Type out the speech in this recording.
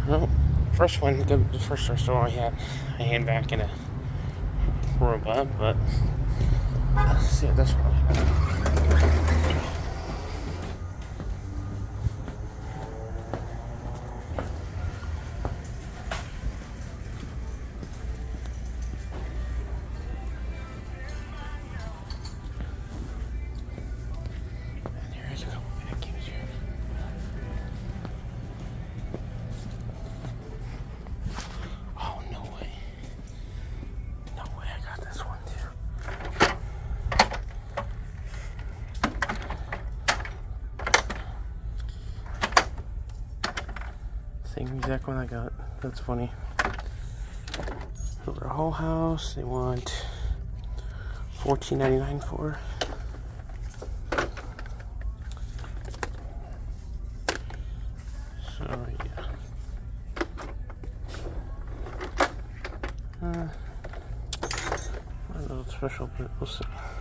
Well, first one, the first store I had a handbag and a robot, but let's see what this one has. There's a couple vacuums here. Oh, no way. No way, I got this one too. Same exact one I got. That's funny. For a whole house, they want $14.99 for. So yeah. A little special, but we'll see.